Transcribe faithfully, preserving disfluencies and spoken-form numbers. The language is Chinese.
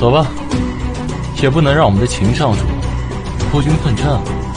走吧，也不能让我们的秦少主孤军奋战。